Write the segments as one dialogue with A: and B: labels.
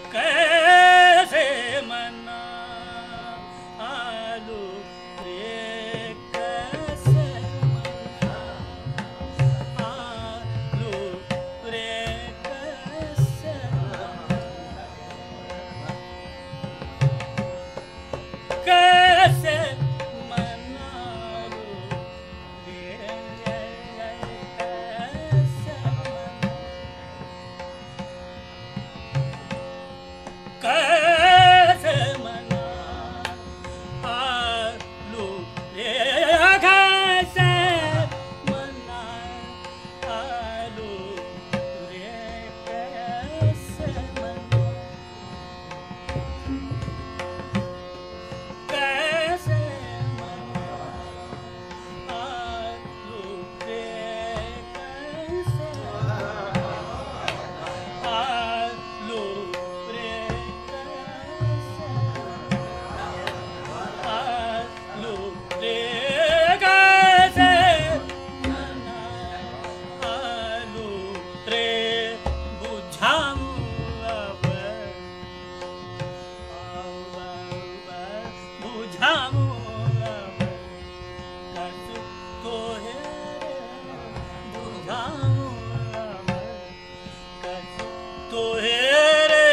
A: कैसे मना आलू रे कैसे मना आलू रे कैसे कैसे मनालू रे कैसे कैसे मना आलू रे कैसे मना आलू रे कैसे मना कैसे मना आलू रे कैसे आलू रे आलू रे कैसे मना आलू रे बुझाऊं अब बुझाऊं अब कस तो है बुझाऊं अब कस तो है रे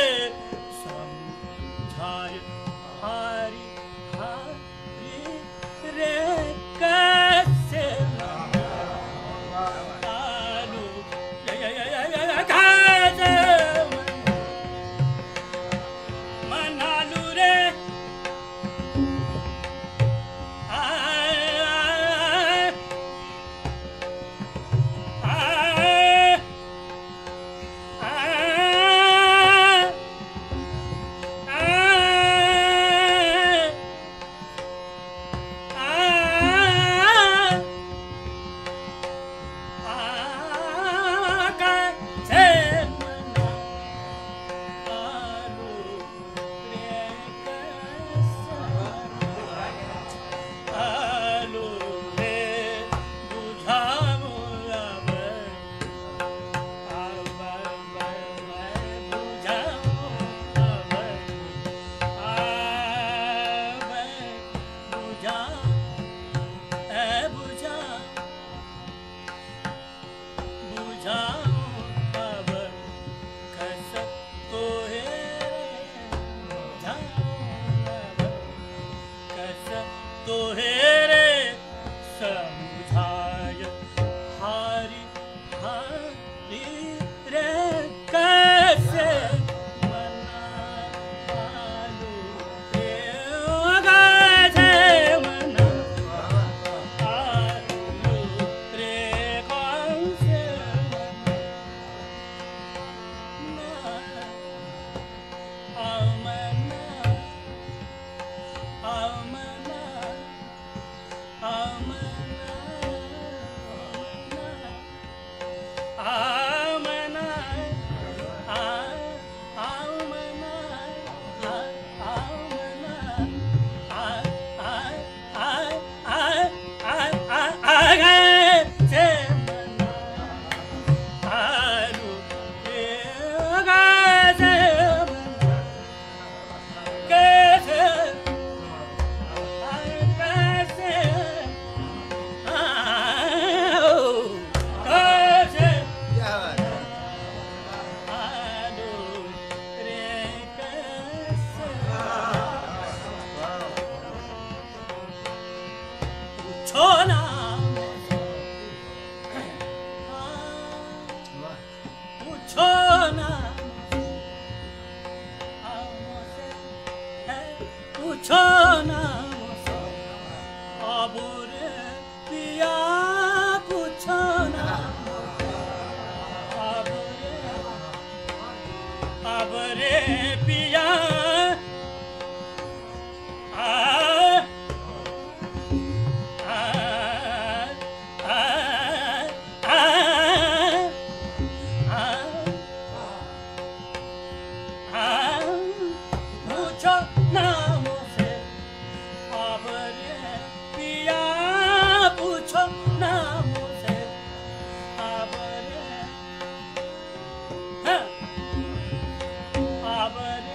A: समझाय हारी हारी रे कैसे मना आलू कैसे मनालू रे आलू रे बुझाऊं अब बुझाऊं अब बुझाऊं अब कस तो है बुझाऊं अब कस तो है रे समझाय हारी हारी रे कैसे मना आलू रे कैसे मना आलू रे कैसे मना आमना आमना आमना आमना आमना कैसे मना आलू रे कैसे मना कैसे कैसे कैसे आलू रे कैसे पूछो ना पूछो ना पूछो ना अब रे पिया पूछो ना अब रे पिया पूछो ना मुझसे अब रे पिया पूछो ना मुझसे अब रे अब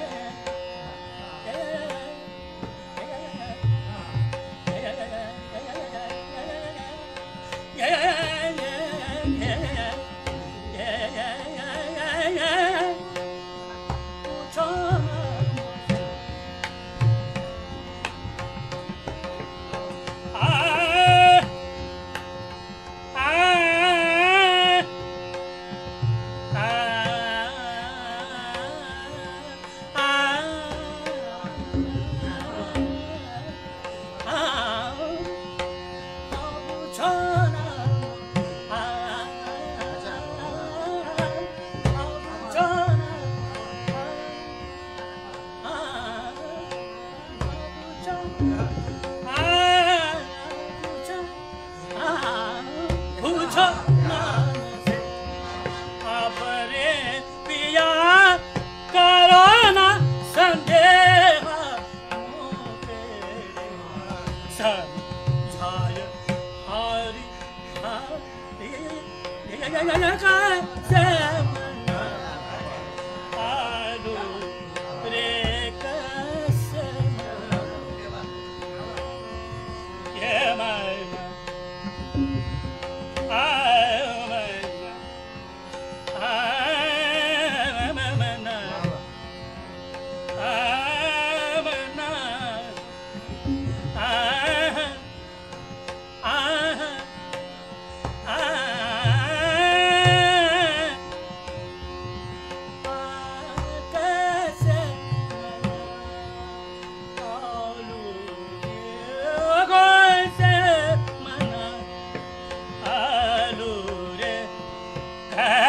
A: पूछो ना मुझसे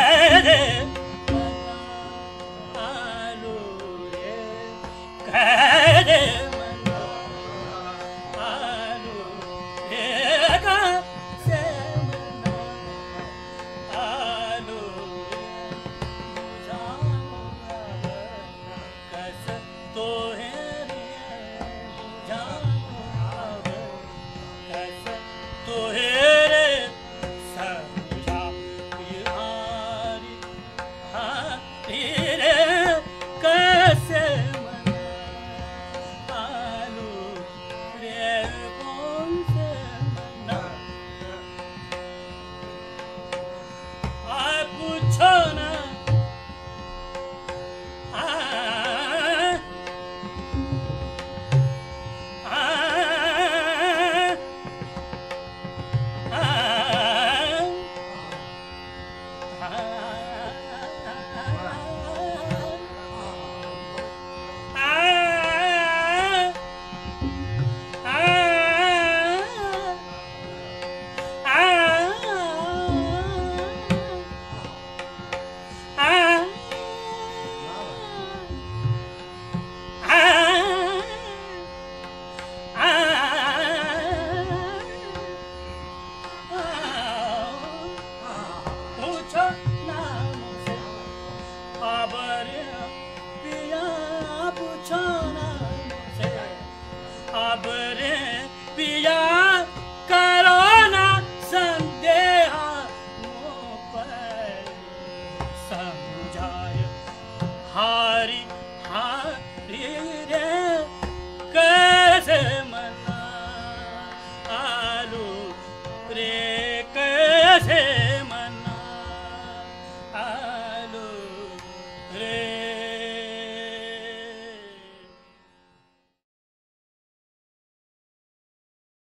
B: Kaise